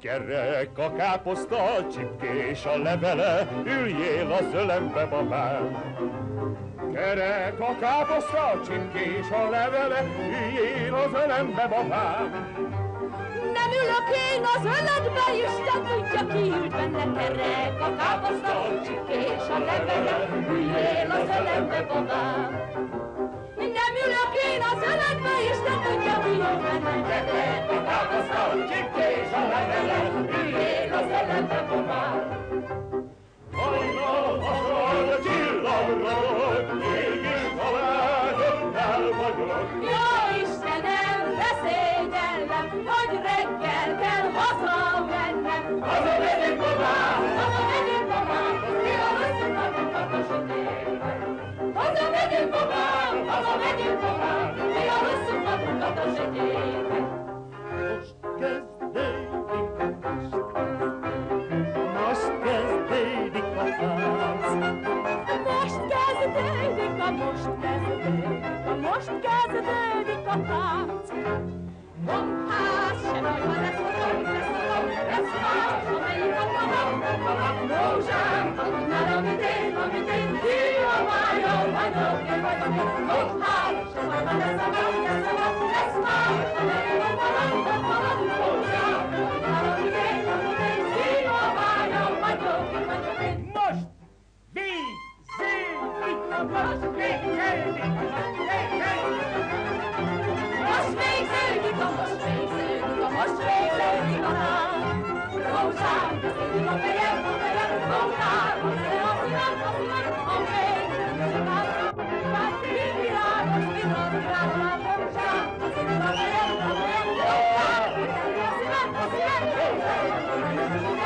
Gyerek a káposzta, csipkés a levele, üljél az ölembe, babám. Gyerek a káposzta, csipkés a levele, üljél az ölembe, babám. Nem ülök én az öletbe, Isten tudja, ki ült benne. Gyerek a káposzta, csipkés a levele, üljél az ölembe, babám. Nem ülök én az öletbe, Isten tudja, ki ült benne. Gyerek a káposzta, csipkés a levele, üljél az ölembe, babám. Hajnal hasonl csillagra, mégis családoknál vagyok. Jó Istenem, ne szégyellem, hogy reggel kell hazamennem. Hazamegyünk, babám! Hazamegyünk, babám, mi a rosszul magunkat a sötétben. Hazamegyünk, babám, mi a rosszul magunkat a sötétben. Most kezdődik a tánc, most kezdődik a tánc. Most kezdődik a tánc. Gomház, se baj, ha lesz más, amelyik a magam. Rózsám, add már, amit én, hívja májom, vagyok én. Gomház, se baj, ha lesz más, amelyik a magam. Rózsám, add már, amit én, hívja májom, vagyok én. Most végződik a most végződik a Most végződik a tánc. Rózsám, kezdődik a fejem, gomház, a szívem, a mély. Már világos, világos, rózsám, kezdődik a fejem, gomház, a szívem,